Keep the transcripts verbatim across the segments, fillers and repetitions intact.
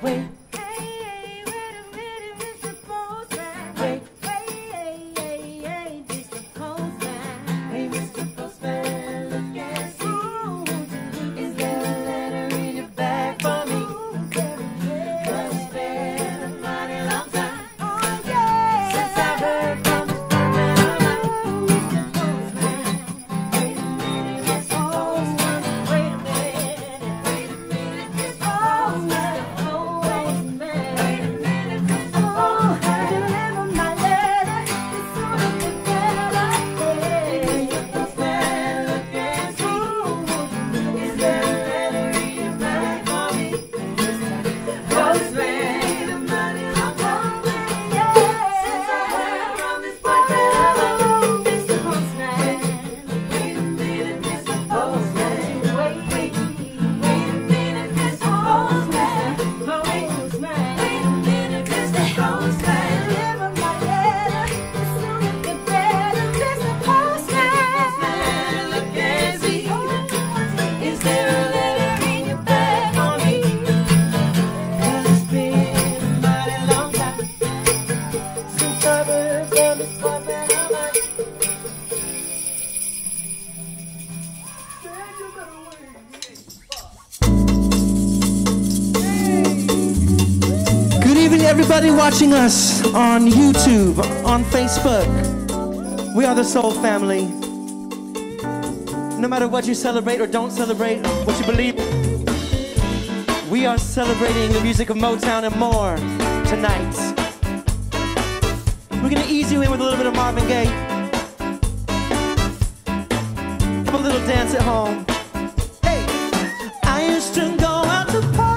wait. Everybody watching us on YouTube, on Facebook, we are the Soul Family. No matter what you celebrate or don't celebrate, what you believe, we are celebrating the music of Motown and more tonight. We're gonna ease you in with a little bit of Marvin Gaye. Have a little dance at home. Hey, I used to go out to parties.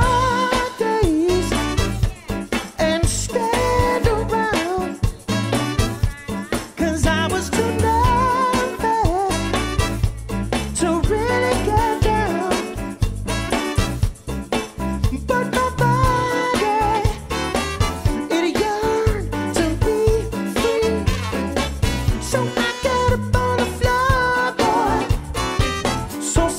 So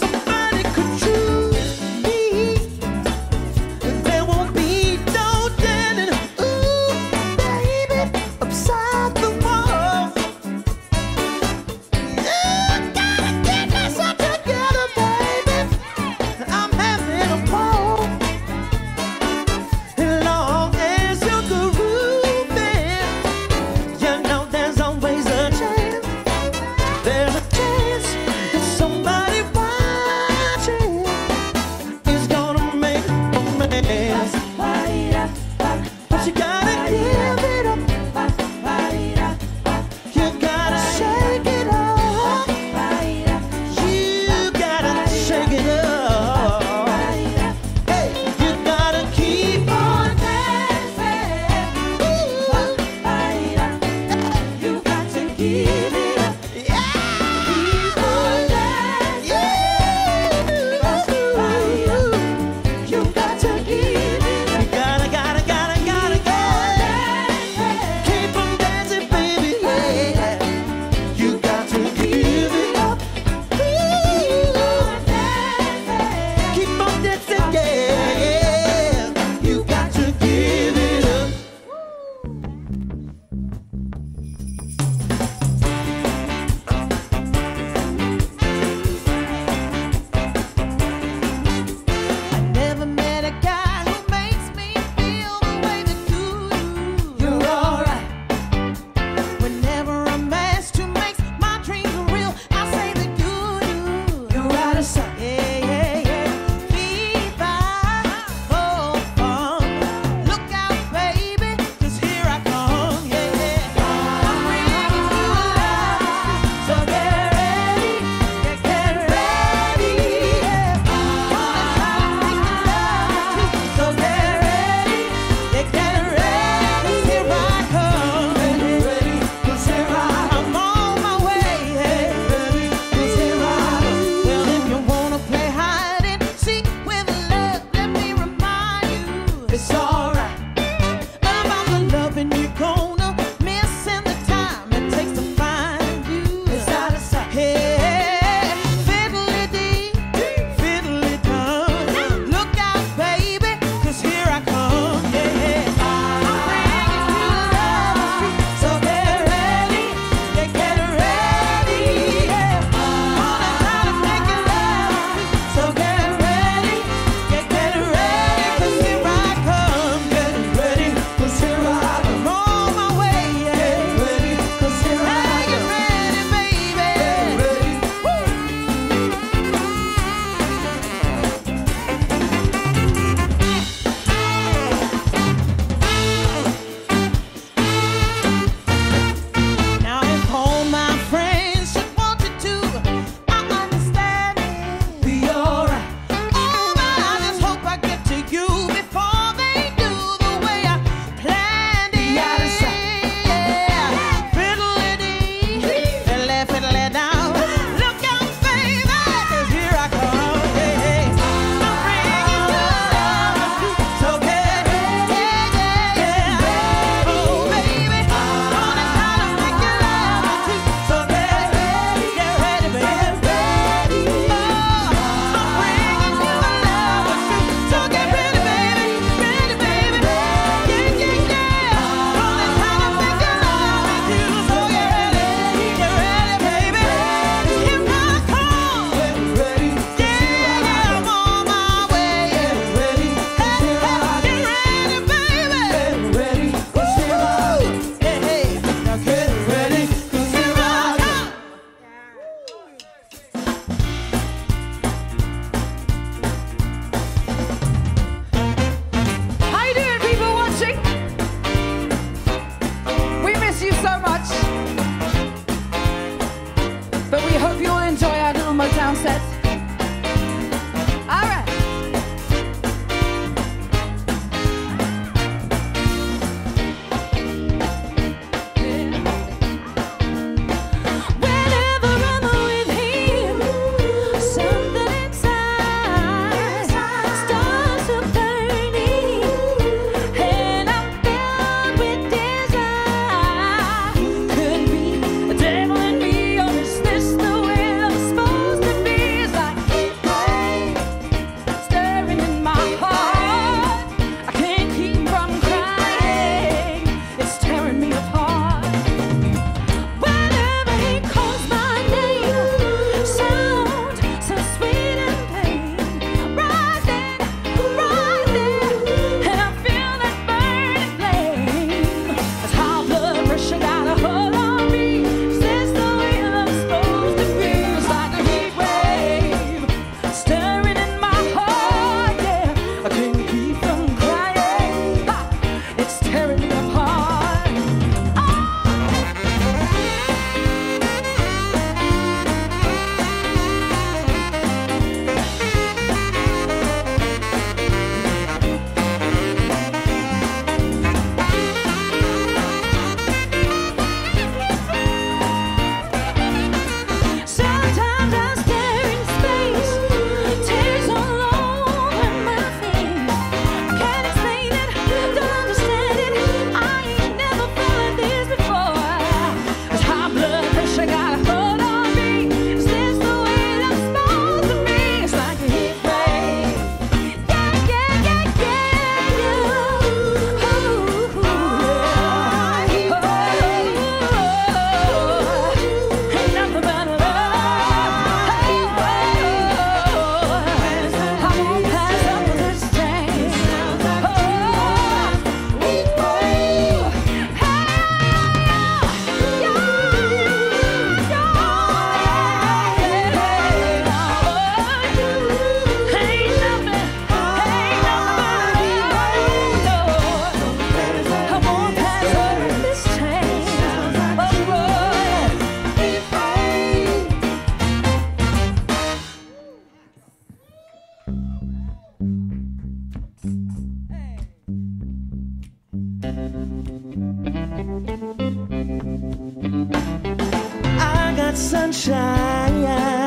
I got sunshine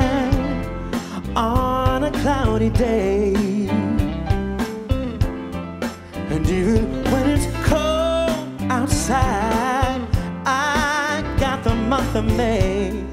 on a cloudy day, and even when it's cold outside, I got the month of May.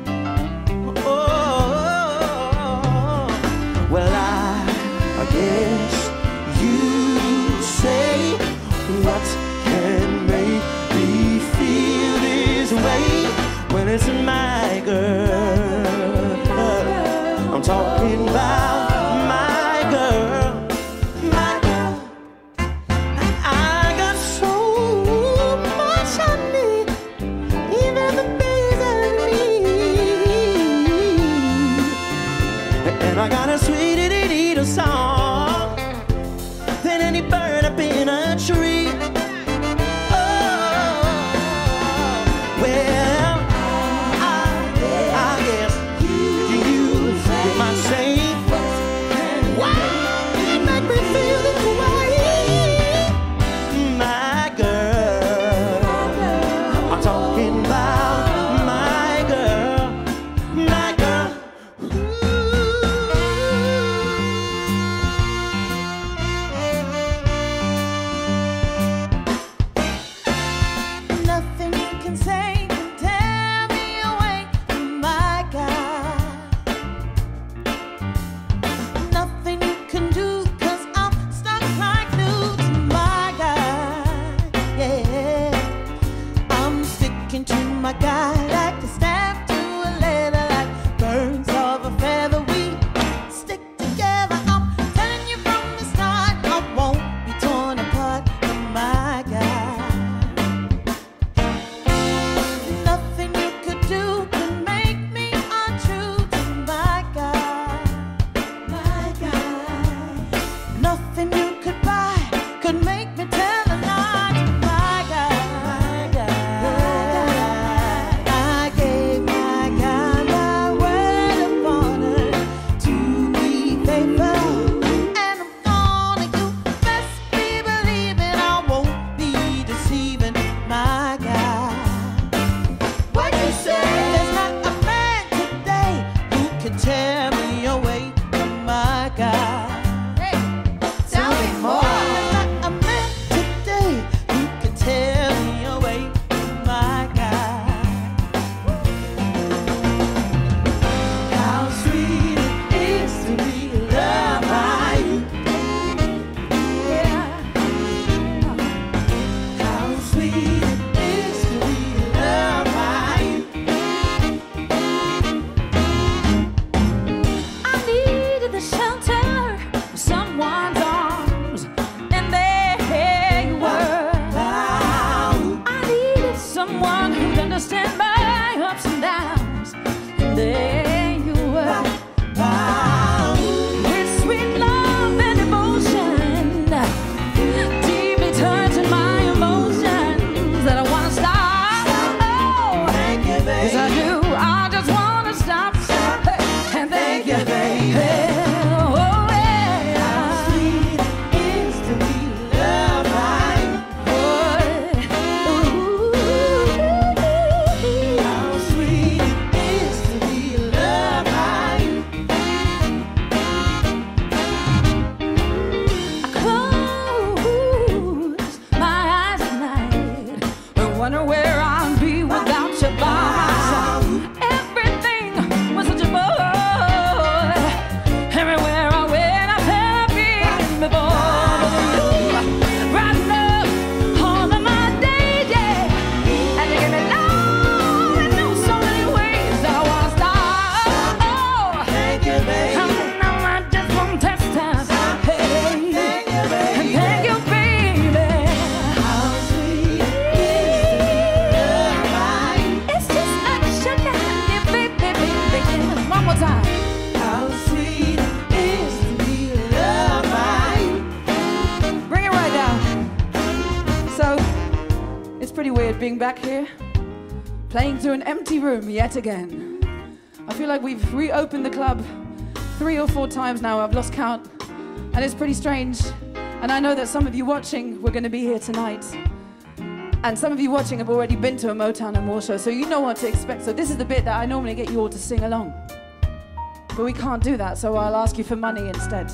Oh, well, I, I guess you say, what can make me feel this way when it's my girl? I'm talking about my girl, my girl. I got so much I need, even the things I need. And I got a sweet little song than any bird up in a tree. Oh, well, I, I guess you, you might say, why you make me feel this way, my girl? I'm talking about my girl, my girl. Nothing you can say can tear me away from my God. Nothing you can do, cause I'm stuck like glue to my God. Yeah, I'm sticking to my God like a staff to a leather, like birds of a feather. We stick together. I'm telling you from the start, I won't be torn apart from my God. Nothing you could do could make me untrue to my God. My God. Nothing you could buy could make me tell a lie to my God. My God. I gave my God my word of honor to be faithful, and I'm gonna do best be believing I won't be deceiving my God. What you say? There's not a man today who can tear me away from my God. Hey, tell me more. There's not a man today who can tear me away from my God. How sweet it is to be loved by you. Yeah. How sweet it is to be loved by you. I needed the shelter of someone's arms, and there you were. I needed someone who'd understand my ups and downs, and there you were. With sweet love and devotion, deeply touching my emotions that I wanna stop. Oh, Thank you, yes, I baby. do. I just wanna stop. Hey, and thank you, baby. Oh, yeah. How sweet it is to be loved by you. How sweet it is to be loved by you. I close my eyes at night and wonder where I'd be without you by my side. Everything was such a bore. Everywhere I went, I felt being before. Right up all of my days, yeah. And you give me love in so many ways that I wanna stop. Oh, Thank you, baby. I know I just won't test time. Hey, Thank you, and baby. thank you, baby. How sweet it is to be loved by you. It's just like sugar, yeah, baby, baby. One more time. How sweet it is to be loved by you. Bring it right down. So, it's pretty weird being back here, playing to an empty room yet again. I feel like we've reopened the club three or four times now. I've lost count, and it's pretty strange. And I know that some of you watching were going to be here tonight. And some of you watching have already been to a Motown and More show, so you know what to expect. So this is the bit that I normally get you all to sing along. But we can't do that, so I'll ask you for money instead.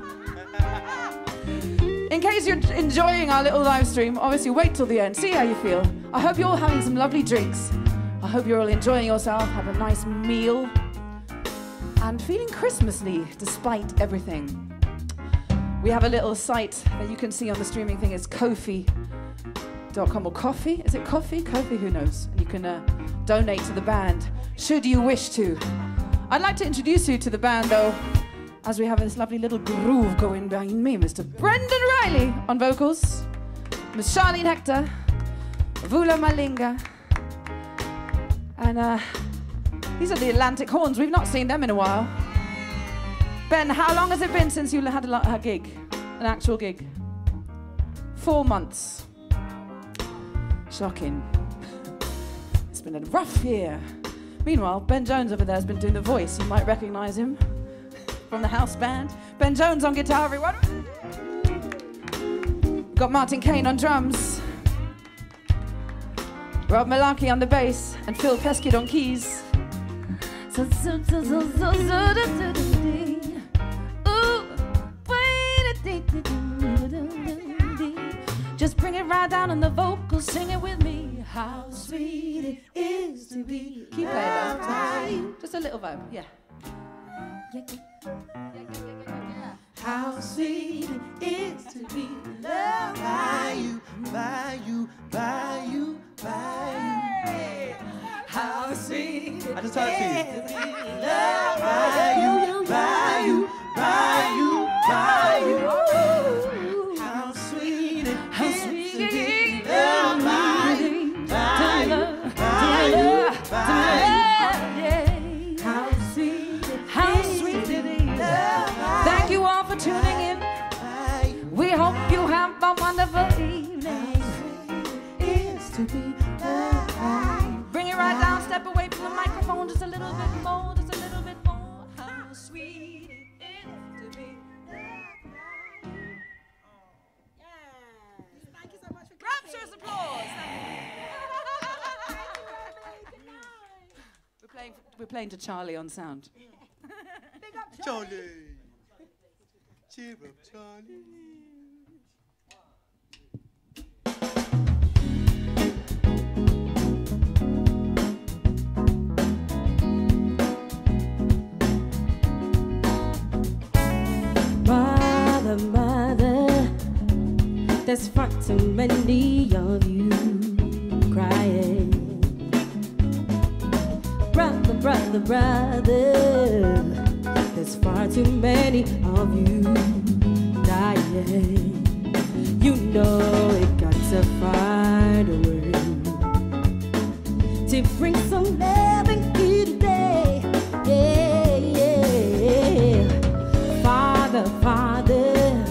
In case you're enjoying our little live stream, obviously wait till the end, see how you feel. I hope you're all having some lovely drinks. I hope you're all enjoying yourself, have a nice meal, and feeling Christmassy despite everything. We have a little site that you can see on the streaming thing. It's Ko-fi dot com or Coffee. Is it Coffee? Ko-fi, who knows? And you can uh, donate to the band, should you wish to. I'd like to introduce you to the band, though, as we have this lovely little groove going behind me. Mister Brendan Reilly on vocals, Miss Charlene Hector, VULA MALINGA, and uh, these are the Atlantic Horns. We've not seen them in a while. Ben, how long has it been since you had a, a gig, an actual gig? Four months. Shocking. It's been a rough year. Meanwhile, Ben Jones over there has been doing the voice. You might recognize him from the house band. Ben Jones on guitar, everyone. Got Martyn Kaine on drums, Rob Mullarkey on the bass, and Phil Peskett on keys. Just bring it right down on the vocals, sing it with me. How sweet it is to be. Keep playing that. Just a little vibe, yeah. Yeah, yeah, yeah, yeah, yeah. How sweet it is to be loved by you, by you, by you, by you. How sweet it I just talked to you. is to be loved by you, by you, by you, by you. How sweet it How is sweet to be loved by you, by you, by you, by you. How sweet it How sweet it is. Thank you all for tuning in. We hope you have a wonderful evening. Is to be loved. Bring it right down, step away from the microphone just a little bit more, just a little bit more. How sweet it is to be loved. Thank you so much for Rapturous applause. We're playing, we're playing to Charlie on sound. Big up Charlie. Cheer up, Charlie. Mother, mother, there's far too many of you crying. Brother, brother, brother, there's far too many of you dying. You know it got to find a way to bring some love in here today. Yeah, yeah. Father, Father,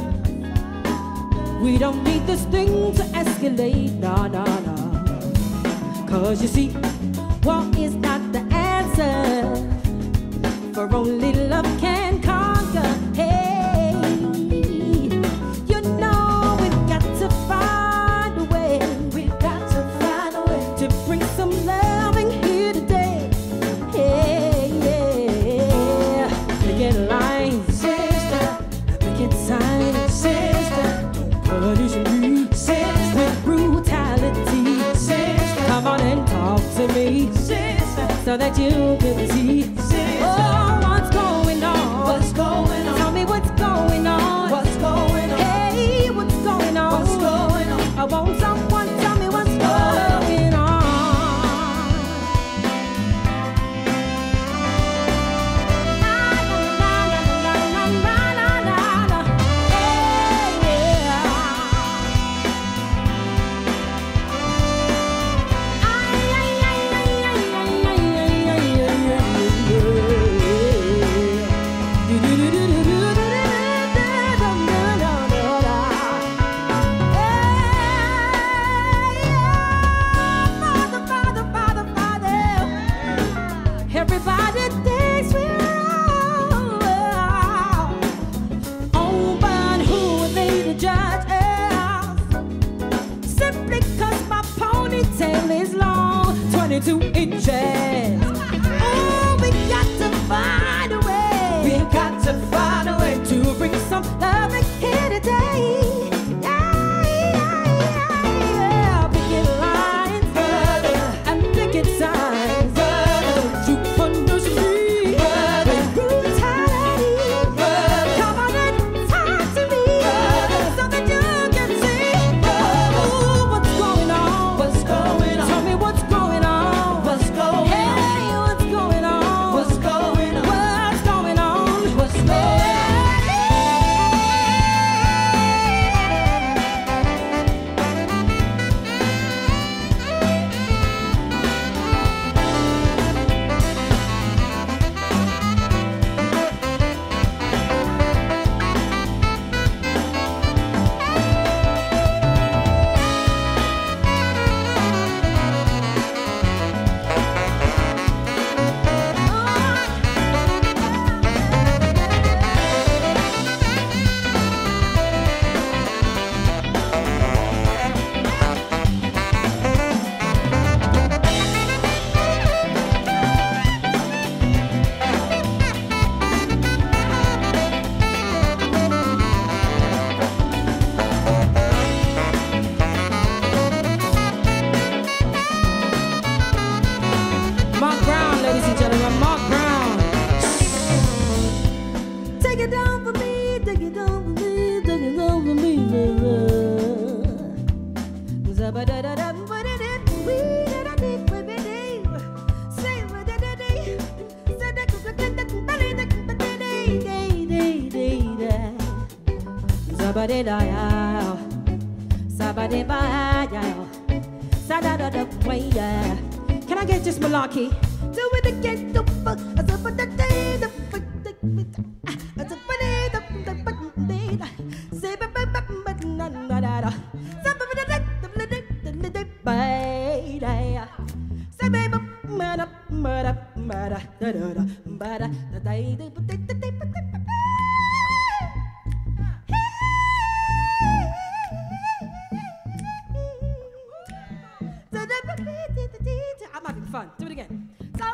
we don't need this thing to escalate, no, no, no. Cause you see, war is not the answer, for only love can conquer. Hey, you know we've got to find a way, we've got to find a way to bring some love in here today. Hey, yeah, picket lines, sister, picket signs, sister, don't punish me, sister, with brutality, sister. Come on and talk to me, sister, so that you can see, sister. Oh, what's going on? What's going on? Tell me what's going on. What's going on? Hey, what's going on? What's going on? I want someone tell me what's going on. inches. Oh, we got to find a way. We got to find a way to bring some love here today. Yeah, yeah, yeah, yeah. Picket lines, brother, and picket signs, brother. You understand, brother. Brutality, brother. Come on and talk to me, brother, so that you can see, brother. Ooh, what's going on? What's going on? Tell me what's going on. What's going on? Hey, what's going on? What's going on? What's going on? What's going on? Mark Brown, ladies and gentlemen, Mark Brown. Take it down for me, take it down for me, take it down for me, baby. Can I get just Mullarkey? Do it again. Do I'm having fun. Do it again.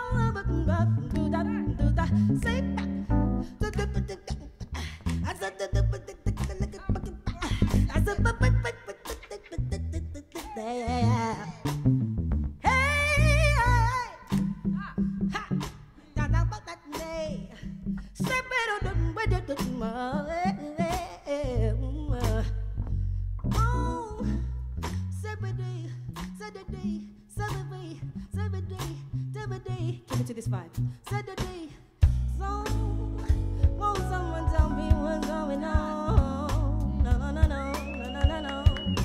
Give it to this vibe. Saturday, so won't someone tell me what's going on? No, no, no, no, no, no, no.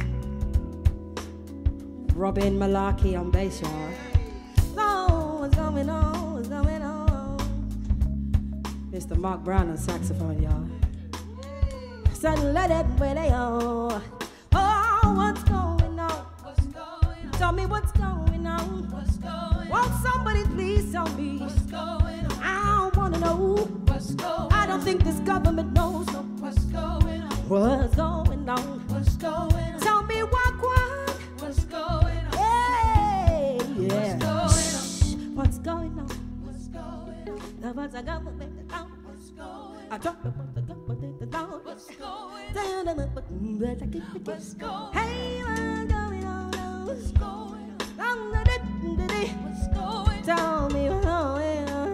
Robin Mullarkey on bass, y'all. So what's going on? What's going on? Mister Mark Brown on saxophone, y'all. So let it play, oh. Oh, what's going on? What's going on? Tell me what's going on. What's going on? Won't somebody please tell me what's going on? I wanna know what's going on. I don't think this government knows no. What's going on? What's going on? What's going on? Tell me what, what? What's going on? Hey, yeah. What's going on? What's going on? The ones I got with the down. What's going on? I don't know what the government with the down. What's going on? What's going on? Hey, what's going on? What's going on? What's going on? Tell me what's going on.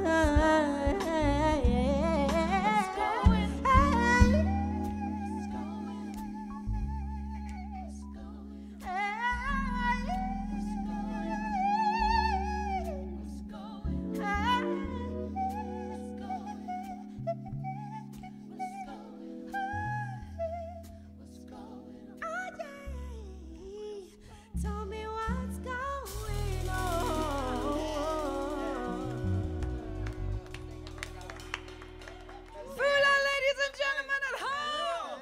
Tell me what's going on. VULA, ladies and gentlemen at home.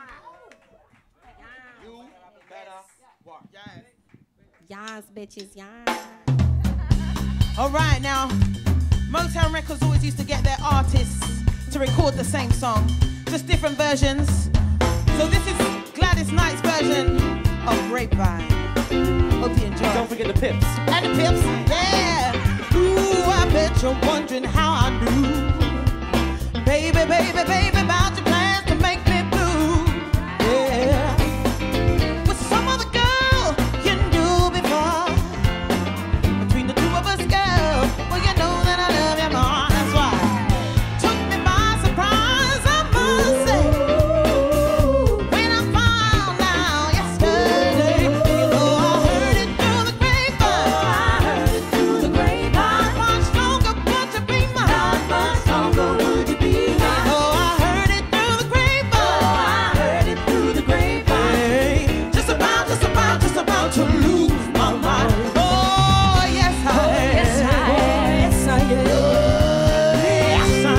You better watch. Yes, bitches, yes. All right, now, Motown Records always used to get their artists to record the same song, just different versions. So this is Gladys Knight's version of Grapevine. Hope you enjoy. Don't forget the pips. And the pips, yeah. Ooh, I bet you're wondering how I do. Baby, baby, baby, about your plans to make me blue. Yeah. With some other girl you knew before. Between the two of us, girl, well, you know that I love you more. That's why. Took me by surprise, I must say. When I found out yesterday, you know I heard it through the grapevine. I heard it through the grapevine. Not much longer, but to be mine. Not much longer, would you be mine? Oh, I heard it through the grapevine. Oh, I heard it through the grapevine. Hey, just about, just about, just about to lose my mind. Oh, yes, I am. Yes, I am. Yes, I am. Yes, I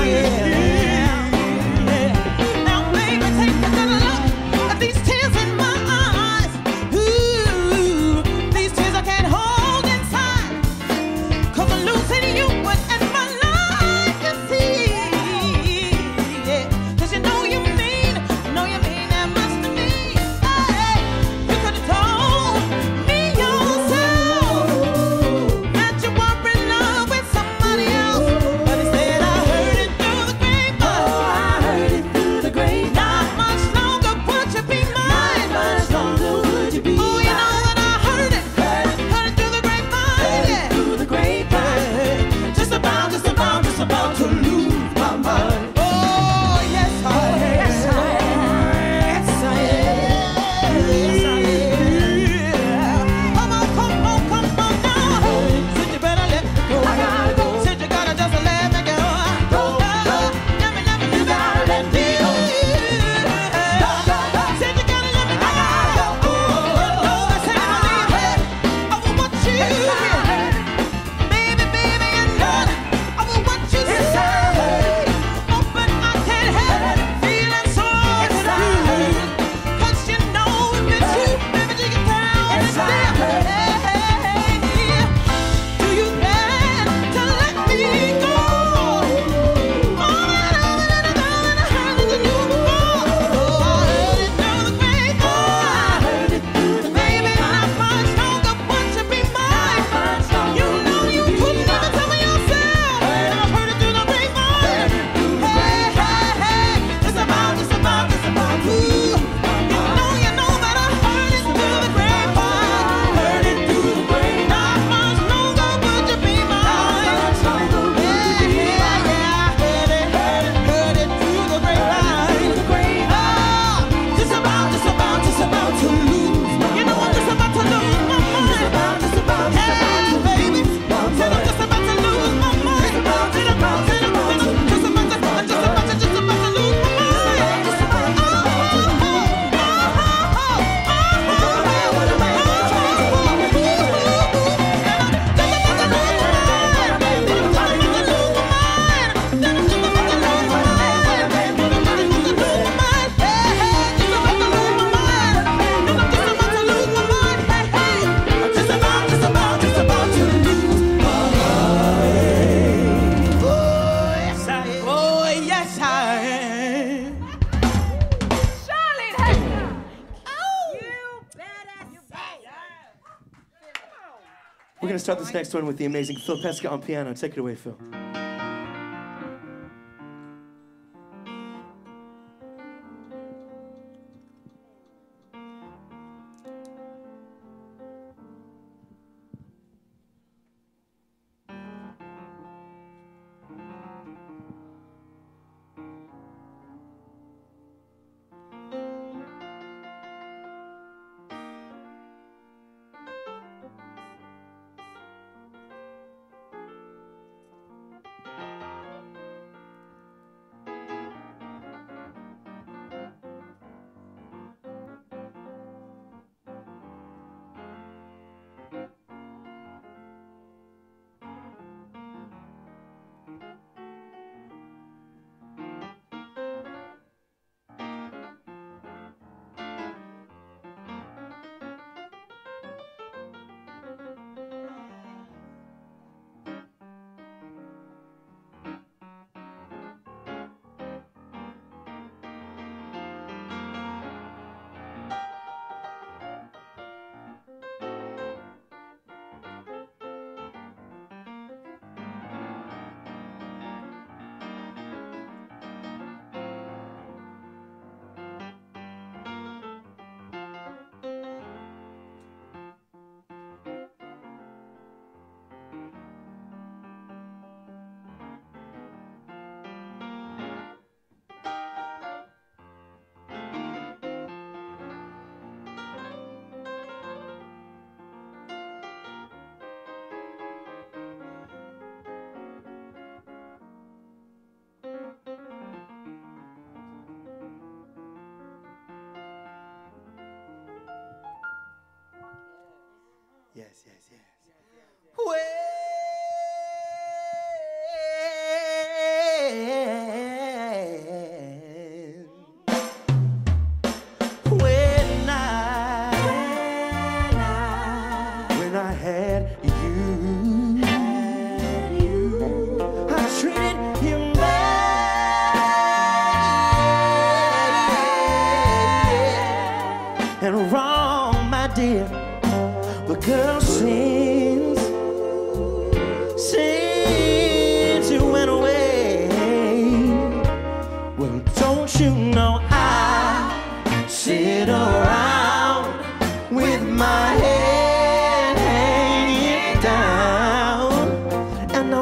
am. Now, baby, take a good look at these tears in my eyes. Ooh, these tears I can't hold inside. 'Cause I'm losing you and my life, you see. Yeah, 'cause you know you mean, know you mean that much to me. Hey, you could have told me yourself that you were in love with somebody else. But instead I heard it through the grapevine. Oh, I heard it through the grapevine. Not much longer would you be mine. Not much longer would you be mine. Oh, you know that I heard it. Heard it, heard it through the grapevine. Heard it through the grapevine. Just about, just about, just about to lose my mind. Oh, yes, I am. Yes, I am. Yes, I am. Yes, I am. Come on, come on, come on now. Said you better let me go. I gotta go. Said you gotta just let me go. Go, go. Let me, let me, you gotta let me go. Go, go, go. Said you gotta let me go. I gotta go. Oh, no, that's how you leave. I will want you here. Baby, baby, and none. I will want you to say. Oh, but I can't help feeling so good. 'Cause you know if it's you, baby, you can tell it's them. Hey, do you plan to let me go? Oh, I know that I know that I heard that you knew before. Oh, I heard it through the grapevine. Oh, I heard it through the grapevine. Baby, not much longer would you be mine. You know you couldn't never tell me yourself. And I heard it through the grapevine. Hey, hey, hey, it's about, it's about, it's about you. You know, you know that I heard it through the grapevine. Heard it through the grapevine. Not much longer would you be mine. Yeah, yeah, yeah, I heard it, heard it, heard it through the grapevine. Oh, just about, just about, just about to lose. You know I'm just about to lose my mind. Just about, just about, just about to baby. Said I'm just about to lose my mind. Just about, just about, just about to just about to, just about to, just about to lose my mind. Just about, just about to lose my Oh, yes, I am. Charlene Hector. We're gonna start this next one with the amazing Phil Peskett on piano. Take it away, Phil.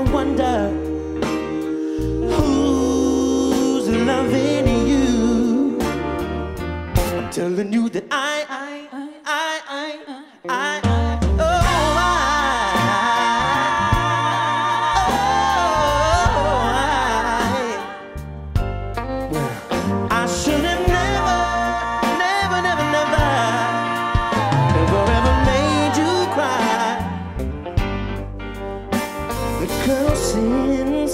wonder who's loving you. I'm telling you that I, I, I, I, I, I, oh, I, oh, I, well, I should have never, never, never, never, never ever made you cry. Girl, since,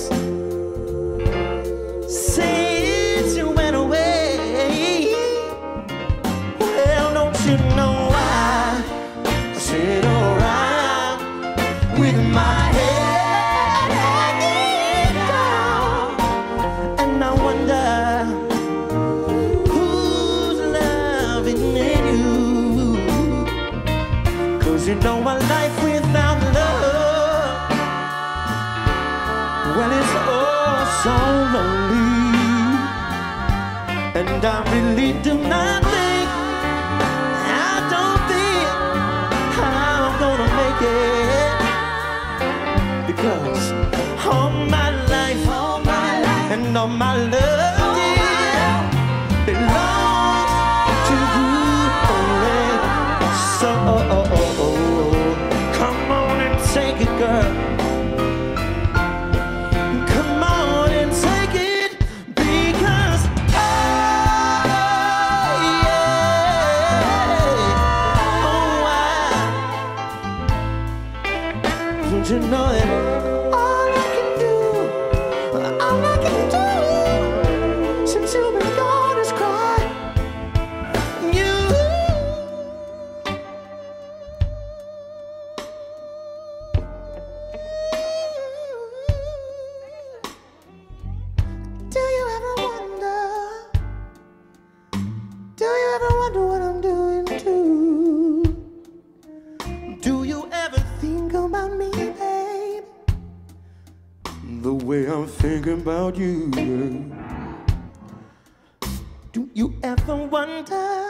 since you went away, well, don't you know I sit around with my head hanging down, and I wonder who's loving you, 'cause you know my life without love, well, it's oh so lonely, and I really do not think, I don't think I'm gonna make it, because all my life, all my life, and all my love, yeah, belongs to you only. So oh, oh, oh, oh, come on and take it, girl. You know that all I can do, all I can do, since you've been gone is cry. You, do you ever wonder? Do you ever wonder what I'm doing too? Do you ever think about me? The way I'm thinking about you, girl. Do you ever wonder?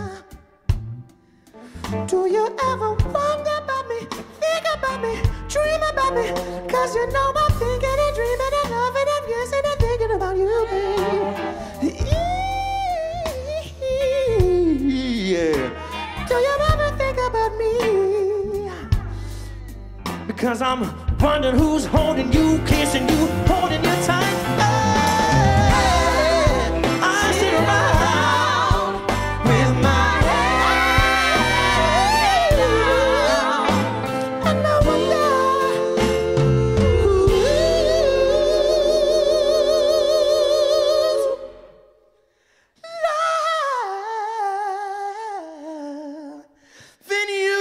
Do you ever wonder about me? Think about me? Dream about me? 'Cause you know I'm thinking and dreaming and loving and guessing and thinking about you, babe. Yeah. Do you ever think about me? Because I'm wondering who's holding you, kissing you, holding you tight. Hey, I sit around with my head down, and I wonder who's loving you.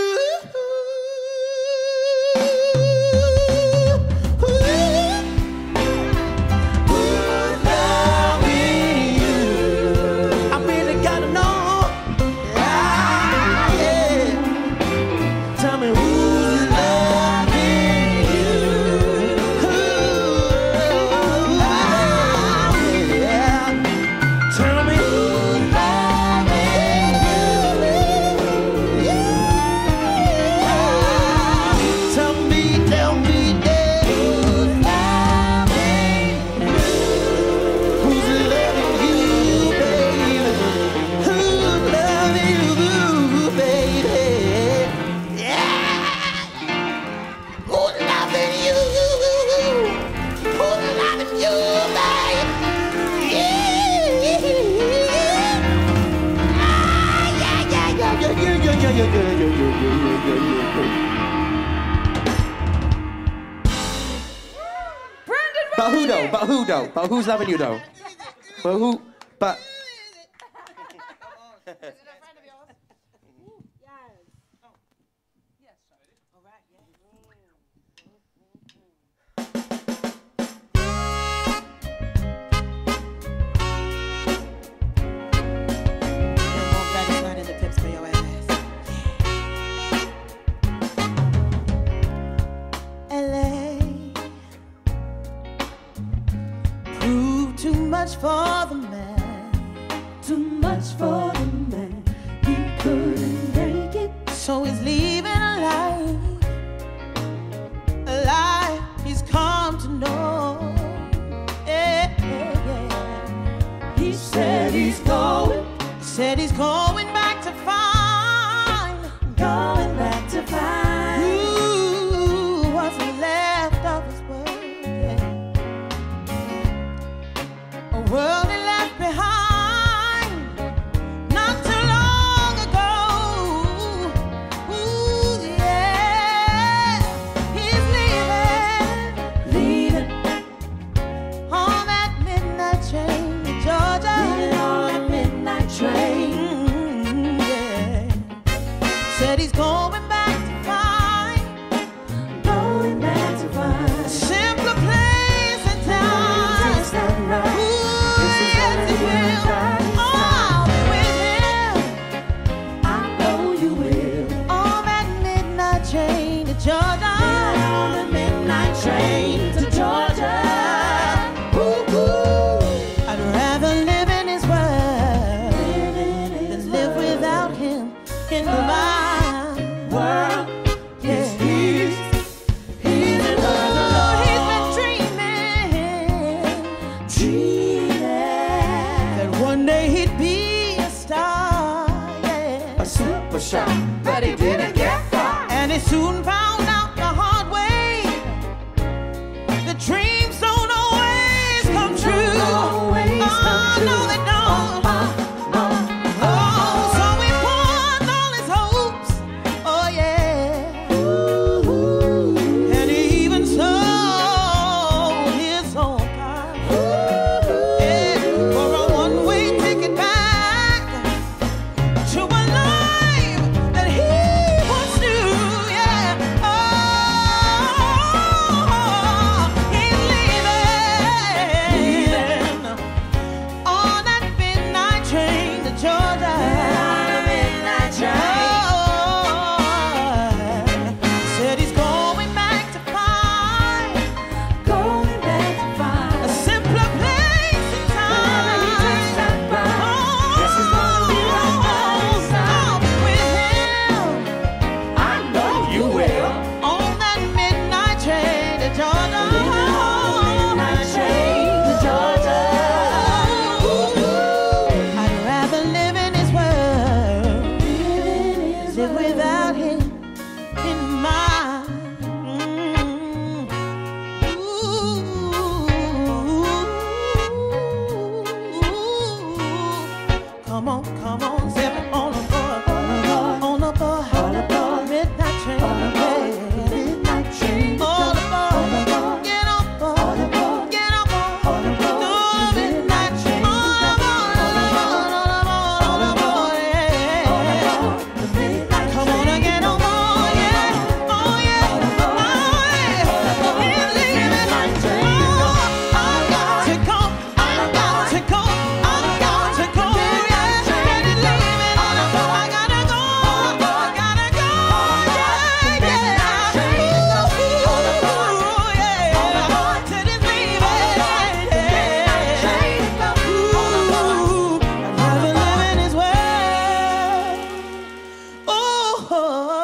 But who though? But who though? But who's loving you though? But who? But. Too much for the man, too much for the man. He couldn't take it, so he's leaving a life, a life he's calling. to know. Yeah, yeah, yeah. He said he's going, said he's going back to find, going back to find who was left of his world. Yeah. A world he left behind not too long ago. Ooh, yeah, he's leaving, leaving on that midnight train to Georgia. Leaving on that midnight train. Mm, yeah. Said he's going back to find, going back to find a simpler place and time. Taste that right. Ooh, yes, he will. I'll be with him. I know you will. On that midnight train to Georgia. On the midnight train to Georgia. Ooh, ooh. I'd rather live in his world than live without him in my world. Yeah, he's he's been dreaming, dreaming that one day he'd be a star, yeah, a superstar. But he didn't get far, and he soon found out the hard way. The dreams don't always come true. Oh, no, they don't. Oh, so he pawned all his hopes. Oh, yeah. And he even sold his own car. Yeah, for a one-way ticket back to a life that he once knew. Yeah. Oh, he's leaving on that midnight train to Georgia. Midnight train. Said he's going back to find, going back to find a simpler place and time. Yes, he's gonna be right by I'll be with him. I know you will. On that midnight train to Georgia. Midnight train to Georgia. I'd rather live in his world, live without him in mine. Mm. Ooh. Come on, come on, zip it on the board, on the board, on the board, midnight train, midnight train, on the board, get on board, get on board, the midnight train, on the board, on the board, yeah. Come on and get on board, yeah, oh yeah, oh yeah, he's leaving, oh, I got to go, I got to go, I got to go, yeah, and he's leaving, I gotta go, I gotta go, yeah, yeah, ooh, yeah, said he's leaving, ooh, I'd rather live in his world, oh,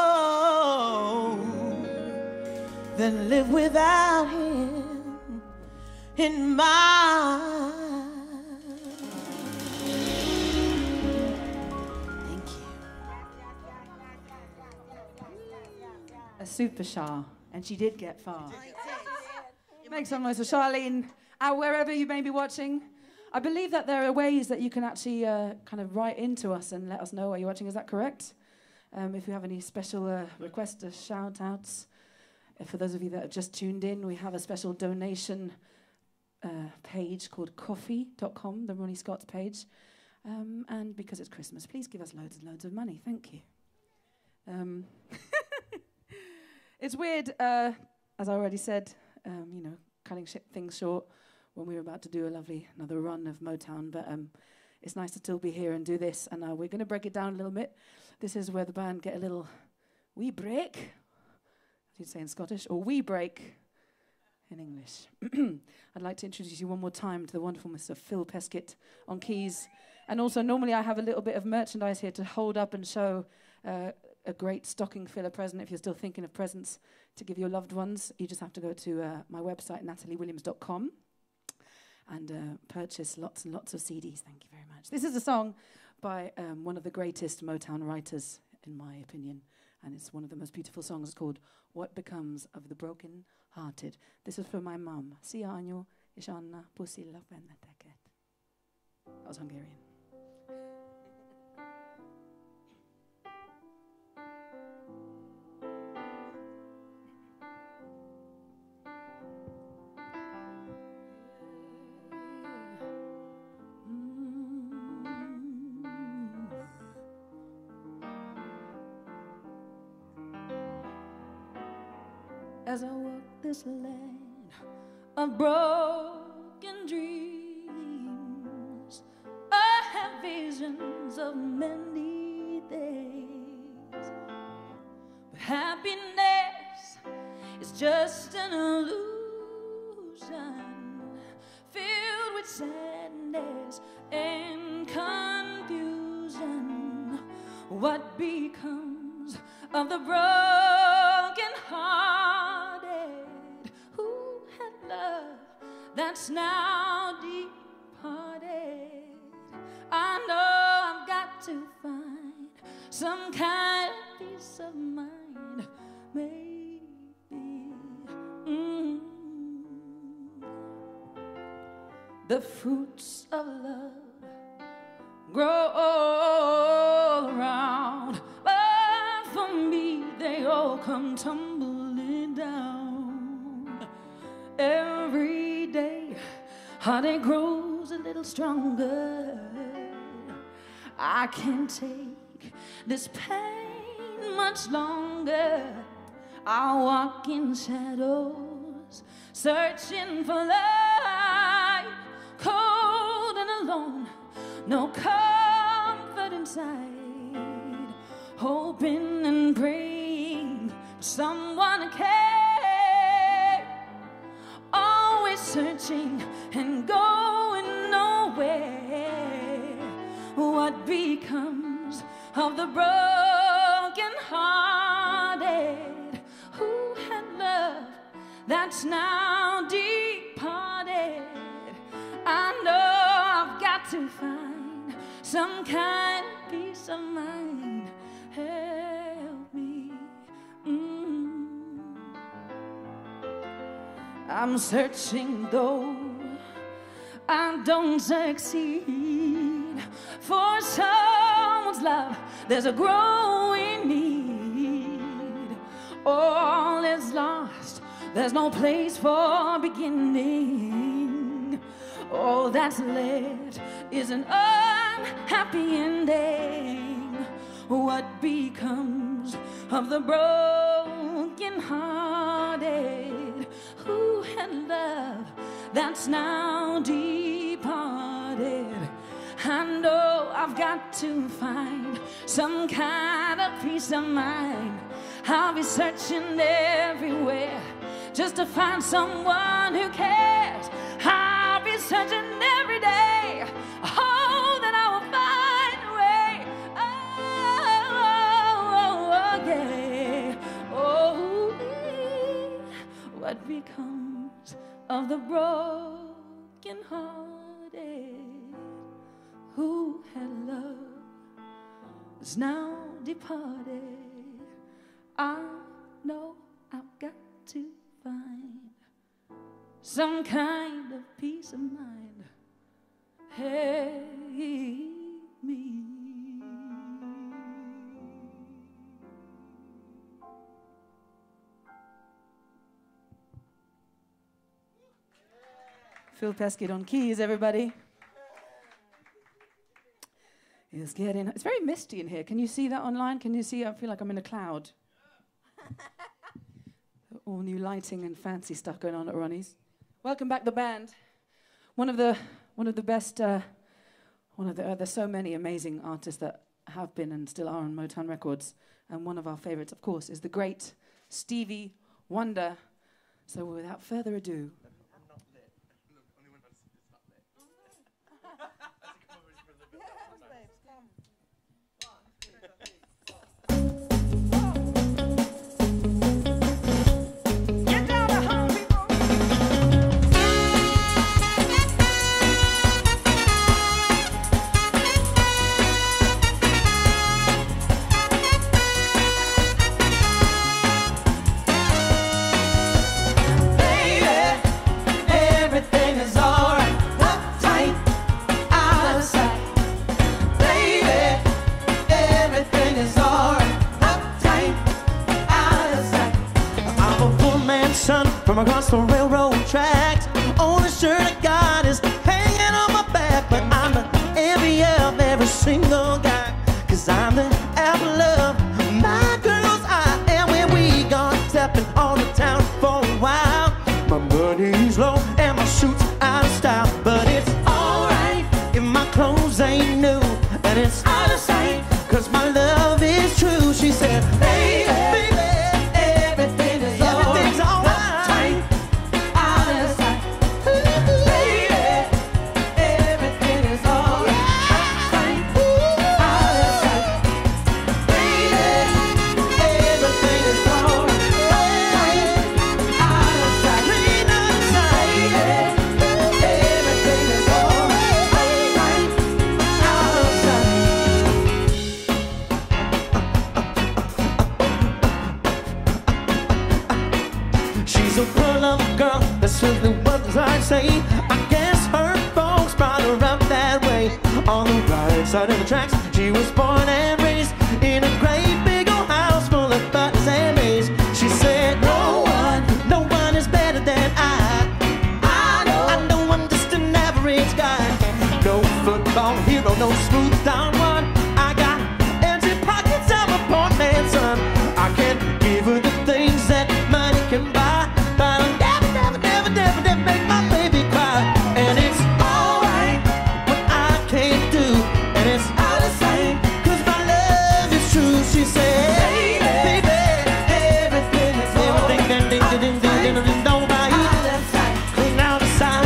than live without him in mine. Thank you. A superstar, and she did get far. Make some noise for Charlene, out wherever you may be watching. I believe that there are ways that you can actually uh, kind of write into us and let us know where you're watching. Is that correct? Um, if you have any special uh, requests or shout-outs, uh, for those of you that have just tuned in, we have a special donation uh, page called coffee dot com, the Ronnie Scott's page. Um, and because it's Christmas, please give us loads and loads of money. Thank you. Um, it's weird, uh, as I already said, um, you know, cutting sh things short when we were about to do a lovely another run of Motown, but um, it's nice to still be here and do this. And uh, we're going to break it down a little bit. This is where the band get a little wee break, as you'd say in Scottish, or wee break in English. I'd like to introduce you one more time to the wonderful Mister Phil Peskett on keys. And also, normally I have a little bit of merchandise here to hold up and show uh, a great stocking filler present if you're still thinking of presents to give your loved ones. You just have to go to uh, my website, natalie williams dot com, and uh, purchase lots and lots of C Ds. Thank you very much. This is a song by um, one of the greatest Motown writers, in my opinion, and it's one of the most beautiful songs. It's called What Becomes of the Broken Hearted. This is for my mum. Sia anjo, Ishanna, Pusilla, Penneteket. That was Hungarian. As I walk this land of broken dreams, I have visions of many days. But happiness is just an illusion, filled with sadness and confusion. What becomes of the broken hearted who had love that's now departed? I know I've got to find some kind of peace of mind, maybe. Mm. The fruits of love grow all around, but for me they all come tumbling down. Every day heartache grows a little stronger. I can't take this pain much longer. I walk in shadows, searching for light, cold and alone, no comfort inside, hoping and praying for someone to care, always searching and going nowhere. What becomes of the broken hearted who had love that's now departed? I know I've got to find some kind of peace of mind. Help me. Mm. I'm searching though I don't succeed for someone's love. There's a growing need. All is lost. There's no place for beginning. All that's left is an unhappy ending. What becomes of the broken hearted who had love that's now departed? I know I've got to find some kind of peace of mind. I'll be searching everywhere just to find someone who cares. I'll be searching every day. Oh, that I will find a way. Oh, oh, oh, yeah. What becomes of the broken hearted who had love is now departed? I know I've got to find some kind of peace of mind. Hey, me. Phil Peskett on keys, everybody. It's getting, it's very misty in here. Can you see that online? Can you see? I feel like I'm in a cloud. All new lighting and fancy stuff going on at Ronnie's. Welcome back, the band. One of the one of the best. Uh, one of the. Uh, there's so many amazing artists that have been and still are on Motown Records, and one of our favorites, of course, is the great Stevie Wonder. So, without further ado. heels low and my suits out of style. But it's alright if my clothes ain't new, and it's out of sight, cause my love is true. She said, baby, baby, everything is everything's alright, out of sight. Baby, everything is alright, out of sight. Baby, everything is alright, out of sight. Clean outside, everything is alright, out of sight. She's a pull-up girl, that's simply what I say. I guess her folks brought her up that way. On the right side of the tracks, she was born and raised in a great big old house full of buttons and maids. She said, no one, no one is better than I. I know, I know I'm just an average guy. No football hero, no smooth down one. I got empty pockets, I'm a poor man's son. I can't give her the things that money can buy, but I'll never, never, never, never, never make my baby cry. And it's alright what I can't do, and it's out of sight, cause my love is true. She said, baby, everything is everything, ding, ding, ding, ding, ding, ding, ding, don't buy you. Clean out the side.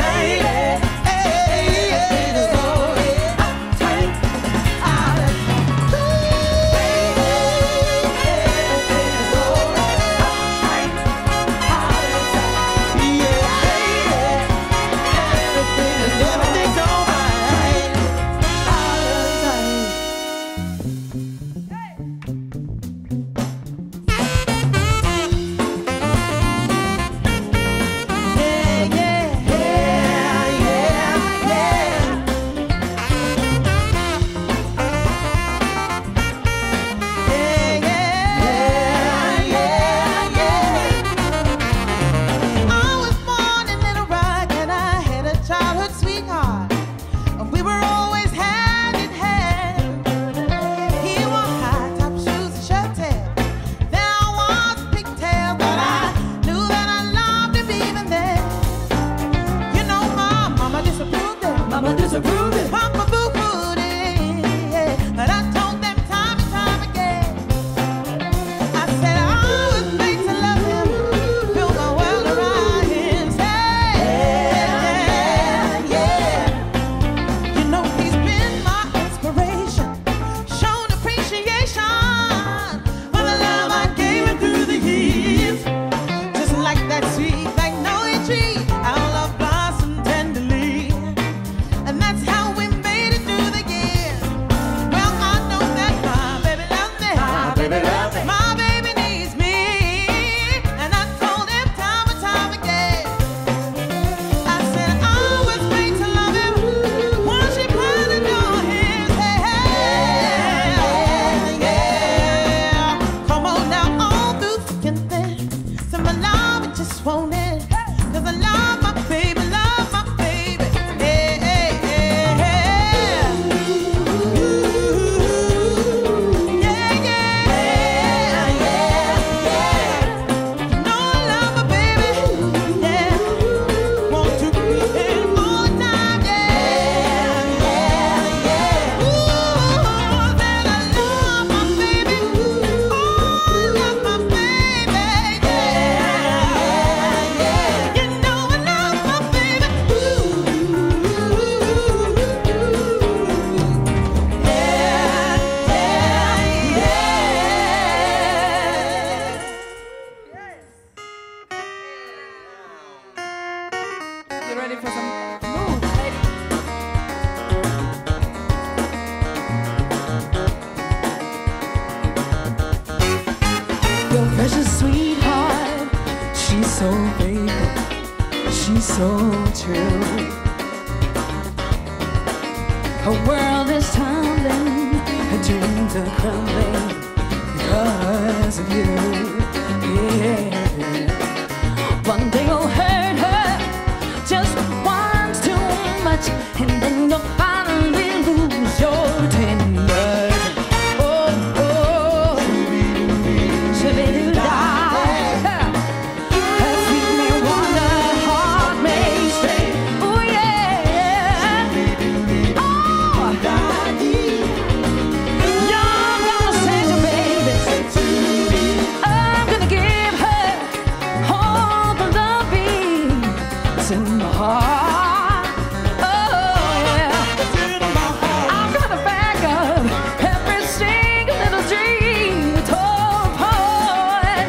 Wonder heart may heart. Oh, yeah. I'm gonna back up every single little dream you told poet.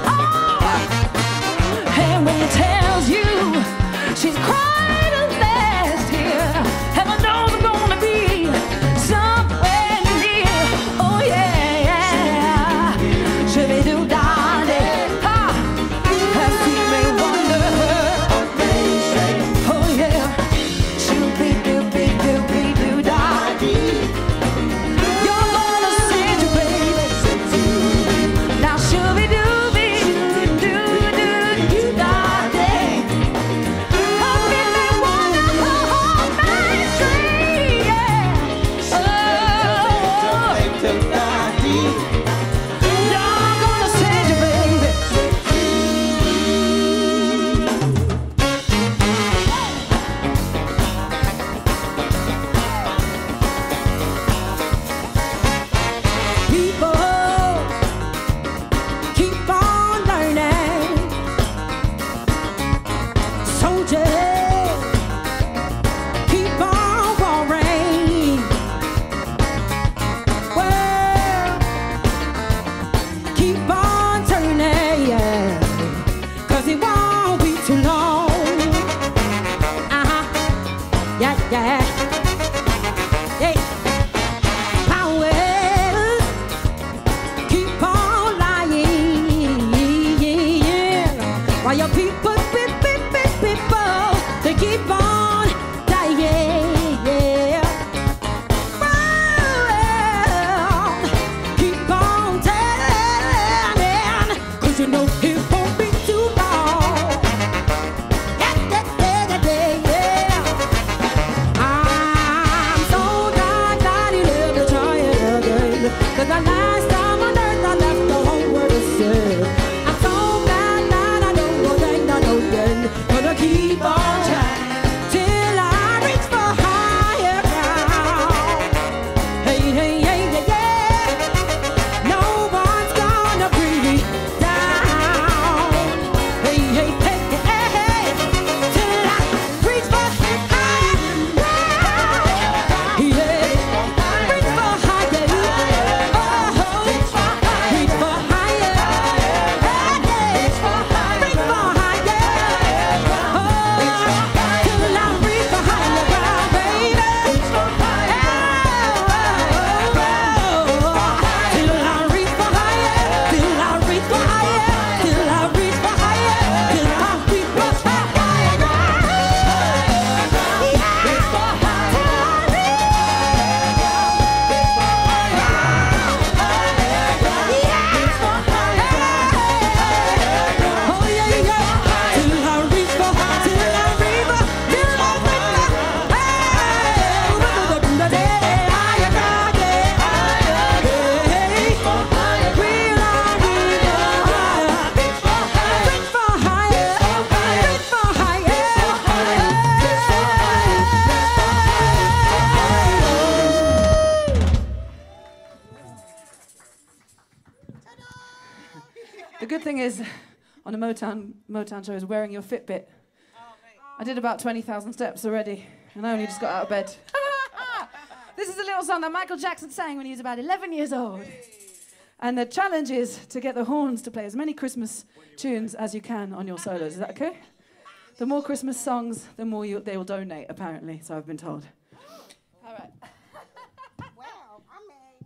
Oh, and when he tells you she's quite a last here, heaven knows I'm gonna be somewhere near. Oh, yeah, yeah. Should we do darling? Ha! Has he may wonder her? Oh, yeah. Should we do, be, do, be, do, darling? You're gonna send your baby. Now should we do, be, do, do, do, do, darling? Have he may wonder her whole night street, yeah. Oh, you're gonna send your baby. People keep on learning. Soldiers keep on warring. World keep on turning, yeah. 'Cause it won't be too long. Uh-huh. Yeah, yeah. Hey. Powers keep on lying, while your people, pe- pe- pe- people, they keep on dying. Well, keep on telling, 'cause you know it won't be too long. Yeah, yeah, yeah, yeah, yeah. I'm so glad that you live to try it again. 'Cause the last time on earth I left the whole world to serve. I'm so glad that I know what I know then. Gonna keep on trying till I reach for higher ground. Hey, hey, hey, yeah, yeah. No one's gonna bring me down. Hey, hey, hey, hey, hey, till I reach for higher ground. Yeah, reach for higher. Oh, reach for higher. Reach for higher. Reach for higher. Reach for higher. Oh, till I reach for higher ground, baby. Reach for higher. Till I reach for higher. Till I reach for higher. Till I reach for higher. Till I reach for higher ground. Yeah. Reach for higher. Oh, yeah, yeah. Till I reach for, till I reach for, till I reach for, hey, higher ground, yeah. Hey, will I reach for higher? Reach for higher, reach for higher. The good thing is, on a Motown Motown show, is wearing your Fitbit. I did about twenty thousand steps already, and I only just got out of bed. This is a little song that Michael Jackson sang when he was about eleven years old. And the challenge is to get the horns to play as many Christmas tunes as you can on your solos. Is that okay? The more Christmas songs, the more you, they will donate, apparently, so I've been told. All right. Well, I mean.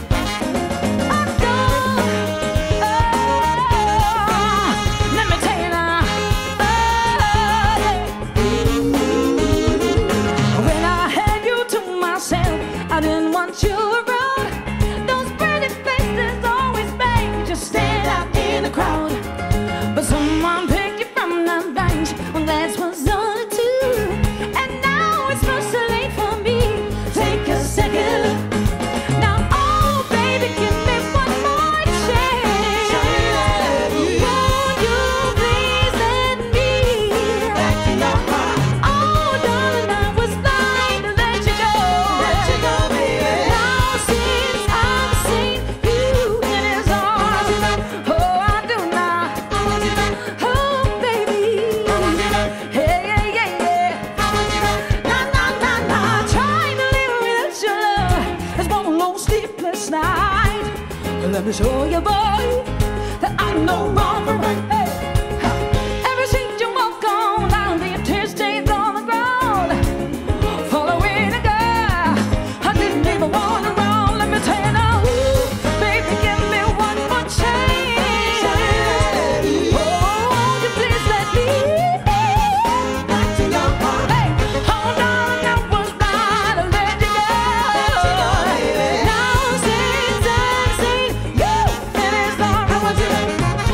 Let me tell you Let me show you, boy, that I know wrong from right. Hey, ever since you walk on down the tear stains on the ground, following a girl I didn't even want around. Let me tell you now, baby, give me one more chance. Oh, won't you please let me back to your heart? Hey, hold on, I was right to let you go. Now since I've seen you, it is all I want you to.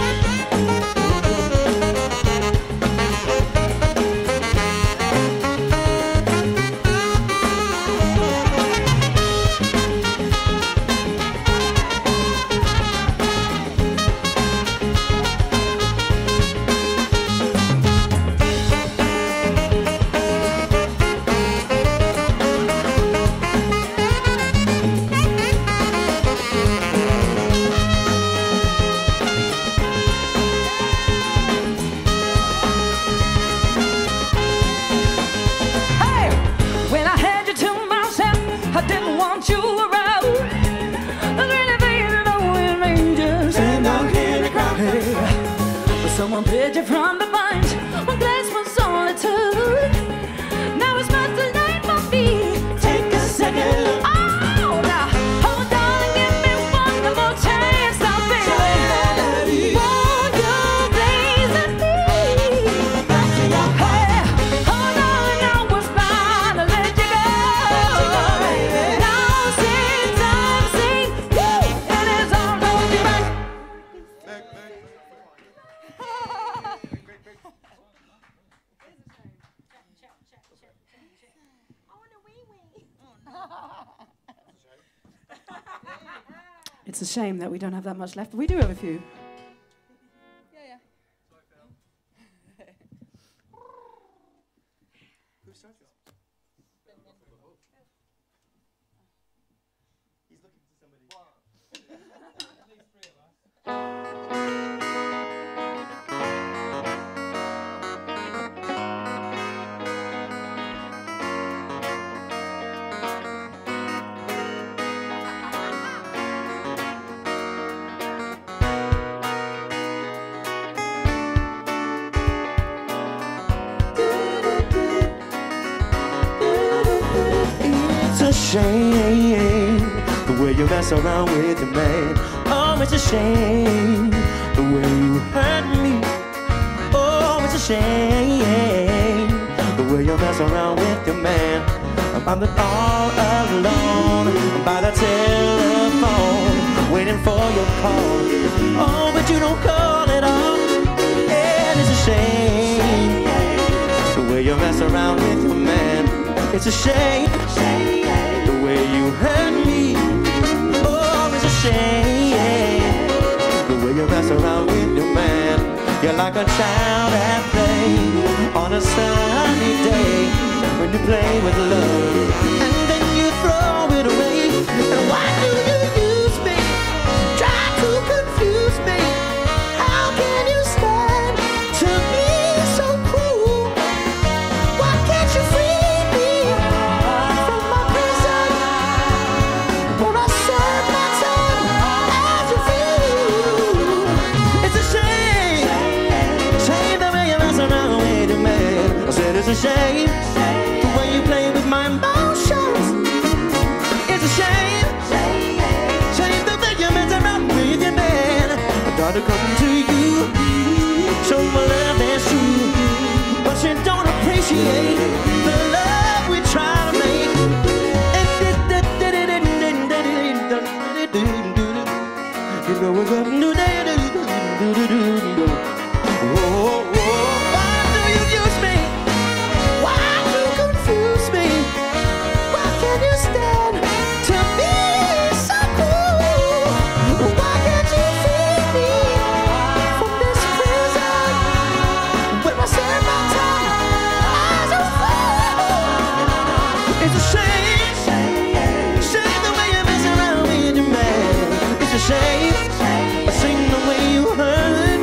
Hey, when I had you to myself, I didn't want you around. I really didn't know it made you stand out here in the crowd. Hey, but someone picked you from the vines. One glance was all it took. Now it's much too late for me. Take a second look. Oh, now hold on and give me one more chance, now, baby. Won't you please let me back to your heart? Hey, hold on, I was bound to let you go. Now since I've seen you, it is all on you back. It's a shame that we don't have that much left, but we do have a few. Who starts this? He's looking for somebody. At least three of us. It's a shame the way you mess around with your man. Oh, it's a shame the way you hurt me. Oh, it's a shame the way you mess around with your man. I'm all alone by the telephone, waiting for your call. Oh, but you don't call at all. And it's a shame the way you mess around with your man. It's a shame the way you hurt me. Oh, it's a shame the way you mess around with your man. You're like a child at play on a sunny day when you play with love and then you throw it away. And why do you use me? Try to confuse me. How can you stand to be so cruel? Why can't you free me from my prison when I serve my time as a fool? It's a shame, shame the way you mess around with your man. I said it's a shame the way you play with my emotions. It's a shame, shame the way you mess around with your man. I thought to come to you, show my love that's true, but you don't appreciate the love we try to make. You know we're gonna do that. Whoa, whoa. Why do you use me? Why do you confuse me? Why can't you stand to be so cool? Why can't you free me from this prison when I serve my time as a fool? It's a shame, shame the way you mess around with your man. It's a shame, I sing the way you hurt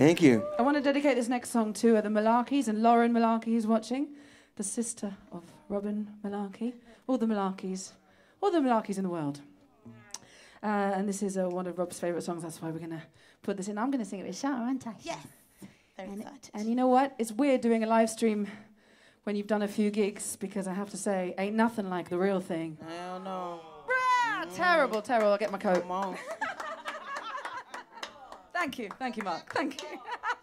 Thank you. I want to dedicate this next song to uh, the Mullarkeys and Lauren Mullarkey, who's watching, the sister of Robin Mullarkey. All the Mullarkeys, all the Mullarkeys in the world. Uh, and this is uh, one of Rob's favourite songs. That's why we're going to put this in. I'm going to sing it with Shara, aren't I? Yes. Very And, excited. and you know what? It's weird doing a live stream when you've done a few gigs, because I have to say, ain't nothing like the real thing. Hell no. Ah, terrible, terrible. I'll get my coat. Come on. Thank you. Thank you, Mark. Thank you.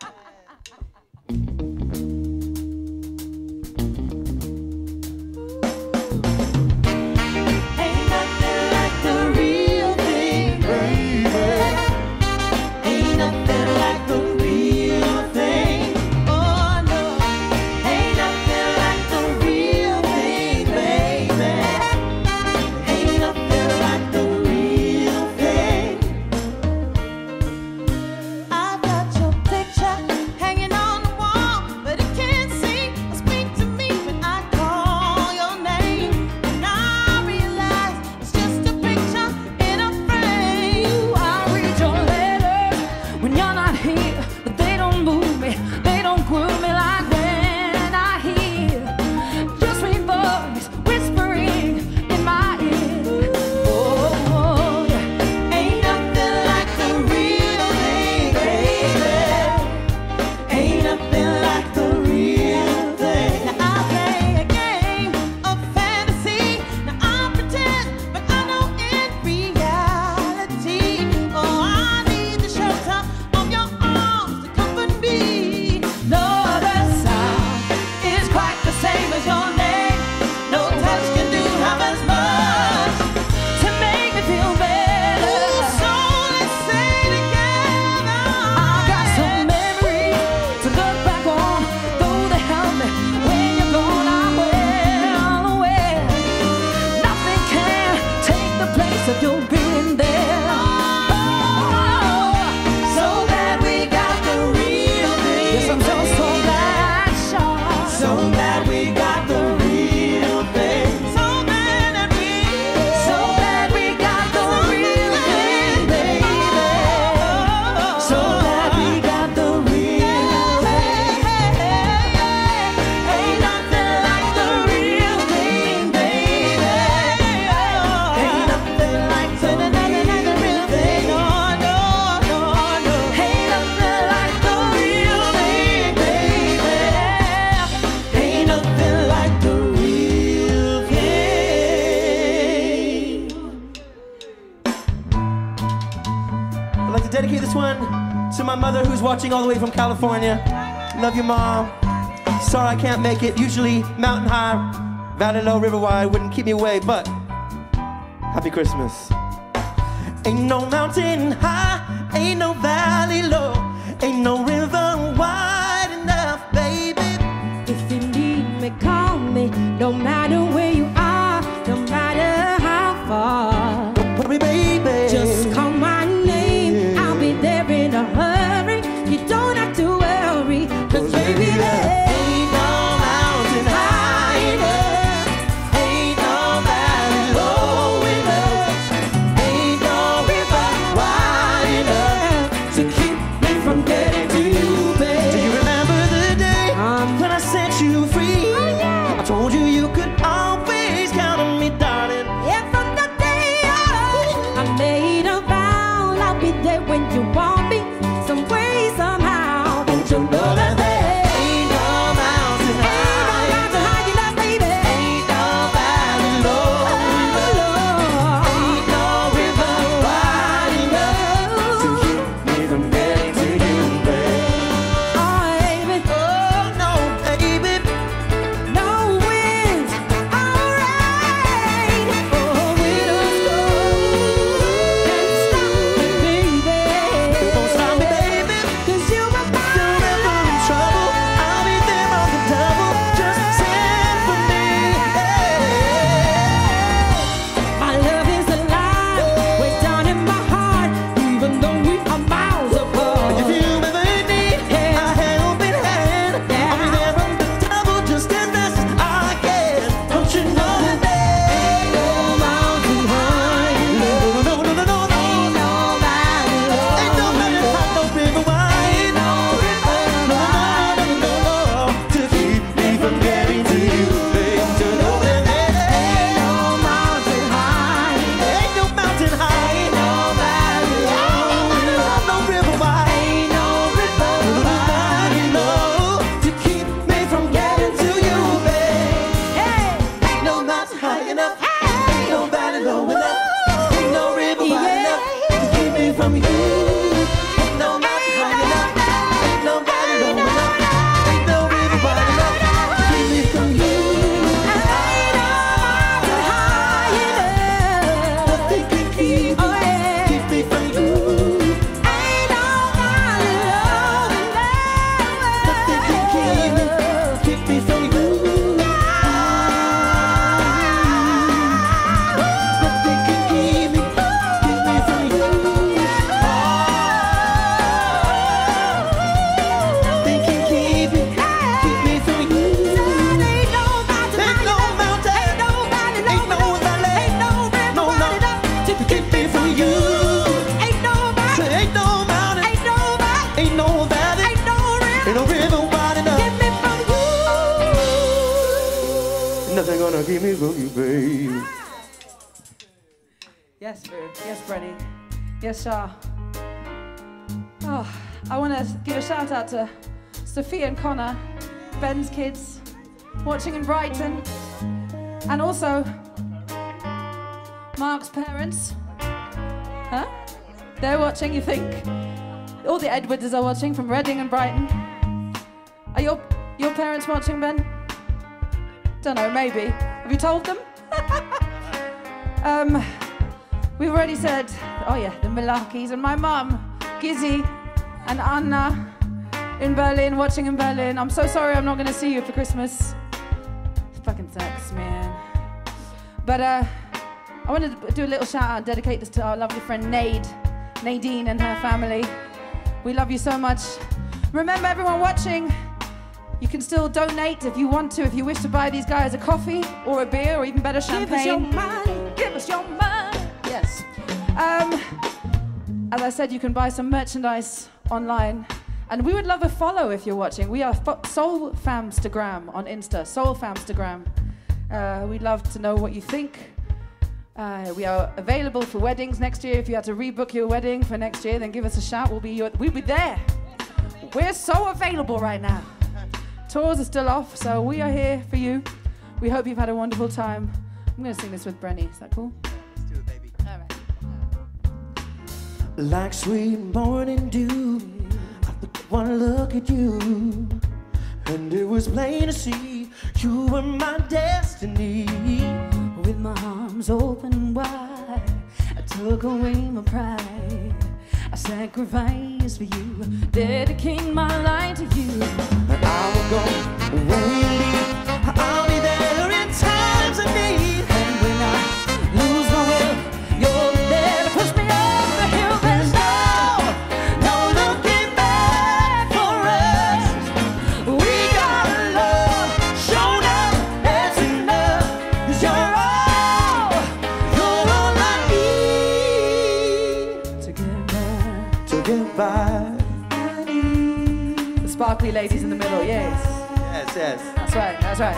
Ain't nothing like the real thing, baby. Ain't nothing like the real thing. Oh no. Ain't nothing like the real thing, baby. Ain't nothing like the real thing. I've got your picture hanging on the wall, but it can't see or speak to me when I call your name. And I realize it's just a picture in a frame. I read your letters when you're not here, but they don't move me, they don't groove me like when I hear your sweet voice whispering in my ear. Oh, oh, yeah. Ain't nothing like the real thing, baby. Ain't nothing like the real thing. Now I play a game of fantasy. Now I pretend, but I know in reality, oh, I need the shelter of your arms to comfort me. No other sound is quite the same as your name. No touch can do half as much To make me feel better. so let's say together. I got some memories to look back on, though they help me when you're gone. I'm well aware nothing can take the place of your being there. Oh, So glad we got the real thing. yes, I'm so so glad, Sean. So glad we got the real thing. So glad that we. So glad we got the real thing, baby. So glad we got the real thing. Ain't nothing like the real thing, baby. Ain't nothing like the real thing. No, no, no, no. Ain't nothing like the real thing, baby. Ain't nothing like the real thing. I'd like to dedicate this one to my mother who's watching all the way from California. Love you, Mom. Sorry I can't make it. Usually mountain high, valley low, river wide wouldn't keep me away, but happy Christmas. Ain't no mountain high, ain't no valley low, ain't no river wide enough, baby. If you need me, call me. No matter where you are, no matter how far. Don't worry, baby. Just call my name. I'll be there in a hurry. You don't have to worry, 'cause baby, there Ain't no mountain high enough. Ain't no valley low enough. Ain't no river wide enough to keep me from getting to you, Do baby. you remember the day Um, when I set you free? I told you you could always mountain high enough. Ain't no valley low enough. Ain't no river wide enough to keep me from you. Ain't no mountain high enough. Ain't no valley low enough. Ain't no river wide enough to keep me from you. Ain't no mountain high enough. Nothing can keep me, keep me from you. Ain't no valley low enough. Nothing can keep me, keep me from you. Nothing can keep me, keep me from you. Nothing can keep me, keep me from you. Ain't no mountain, ain't no mountain, ain't no valley, ain't no valley, ain't no river wide enough to keep me from you. Ain't no mountain, ain't no mountain, ain't no valley, ain't no valley, ain't no river, ain't no river wide enough to keep me from you. Nothing gonna keep me from you, babe. Yes, Boo. Yes, Brenny. Yes, Shah. Oh, I want to give a shout out to Sophia and Connor, Ben's kids, watching in Brighton, and also Mark's parents. Huh? They're watching, you think? All the Edwards are watching from Reading and Brighton. Are your, your parents watching, Ben? Don't know, maybe. Have you told them? um, we've already said, oh yeah, the Mullarkeys and my mum, Gizzy and Anna in Berlin, watching in Berlin. I'm so sorry I'm not going to see you for Christmas. It fucking sucks, man. But uh, I wanted to do a little shout out and dedicate this to our lovely friend Nade, Nadine and her family. We love you so much. Remember, everyone watching, you can still donate if you want to, if you wish to buy these guys a coffee or a beer or even better champagne. Give us your money. Give us your money. Yes. Um, as I said, you can buy some merchandise online. And we would love a follow if you're watching. We are Soul Famstagram on Insta. Soul Famstagram. Uh, we'd love to know what you think. Uh, we are available for weddings next year. If you had to rebook your wedding for next year, then give us a shout. We'll be, your, we'll be there. We're so available right now. Tours are still off, so we are here for you. We hope you've had a wonderful time. I'm going to sing this with Brenny. Is that cool? Let's do it, baby. All right. Like sweet morning dew, I took one look at you, and it was plain to see you were my destiny. With my arms open wide, I took away my pride. I sacrificed for you, dedicating my life to you. And I will go where you lead. I'll be there in times of need. And when I lose my will, you're there to push me off the hill. There's no, no looking back for us. We got love, shown up, that's enough. 'Cause you're all, you're all I need to get back, To get by. The sparkly ladies in the middle, yes. Yes, yes. That's right, that's right.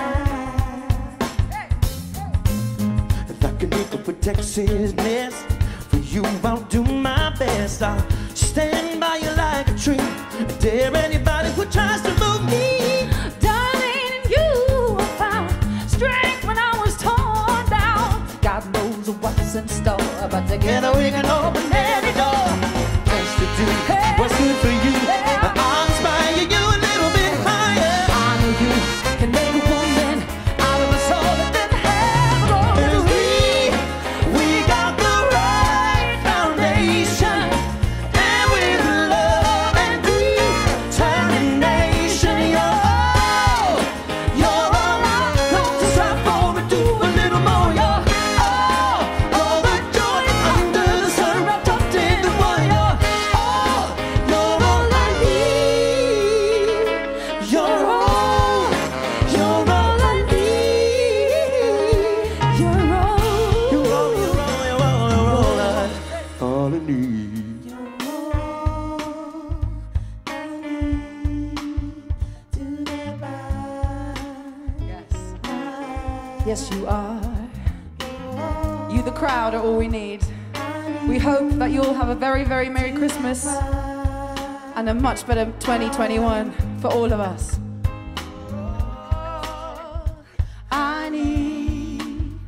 Like an eagle protects his nest, for you I'll do my best. I'll stand by you like a tree, dare anybody who tries to move me. Darling, you found strength when I was torn down. God knows what's in store, but together we can open any door. Best to do what's good for you. I'll inspire you a little bit higher. I know you can make a woman out of a soul that didn't have a And goal. we, we got the right foundation, and with love and determination, you're all, you're all I want to strive for and do a little more. You're all, all the joy under the sun wrapped up in the one. You're all, you're all I need. You're all, you're all I need. You're all, You're all, you're all, you're all, you're all I, all I need. Yes. Yes, you are. You, the crowd, are all we need. We hope that you'll have a very, very Merry Christmas and a much better twenty twenty-one for all of us. I need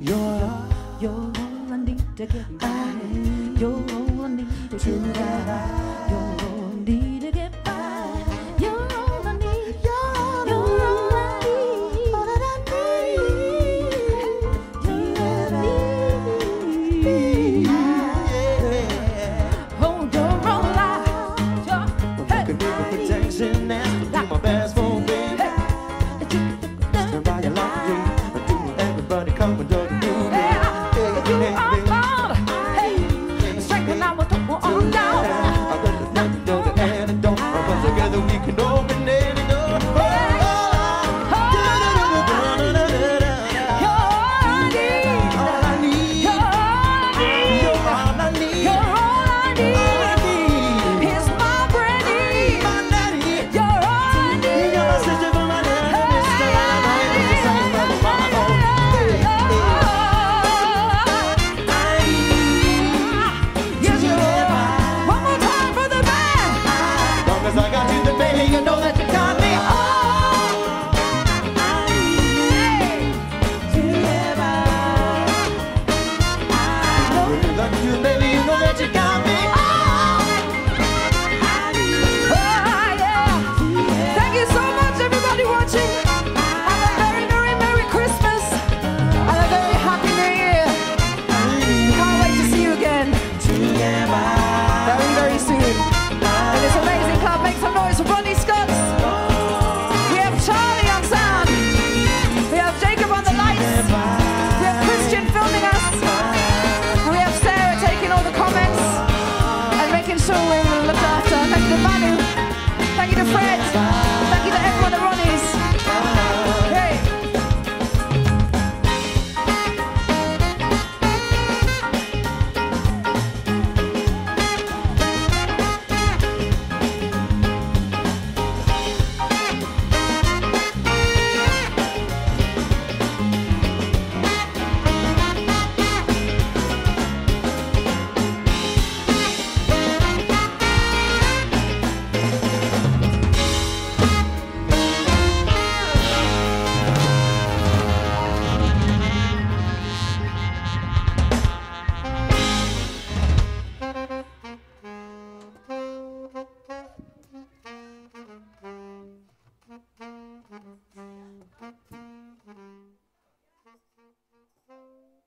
You're, You're all I need to get by. You're all I need to get by. You're all I need to get by. You're all I need. You're all I need. All that I need. You're all I need. Oh, you're all I. You're, hey, can give me protection and do my best for baby. Stand by your laundry, do everybody come and do the do. you are God. Hey, strength and I will throw on down. I got the neck, know the antidote. But together we can open any door. Thank you.